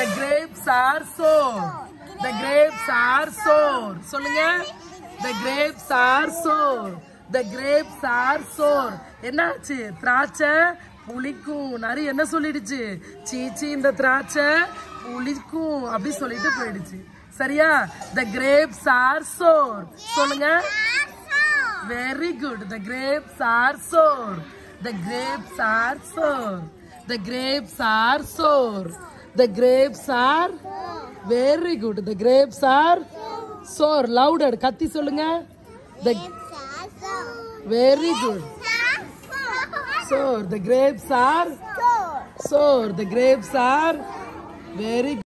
The grapes are sour. The grapes are sour. சொல்லுங்க. The grapes are sour. The grapes are sour. என்னாச்சு? திராட்சை புளிக்கும். நரி என்ன சொல்லிடுச்சு? சீச்சி இந்த திராட்சை புளிக்கும் அப்படி சொல்லிட்டு போயிடுச்சு. சரியா? The grapes are sour. சொல்லுங்க. Very good. The grapes are sour. The grapes are sour. The grapes are sour. The grapes are very good. The grapes are sour. Louder. கத்தி சொல்லுங்க. The very good. Sour. The grapes are sour. The grapes are very good.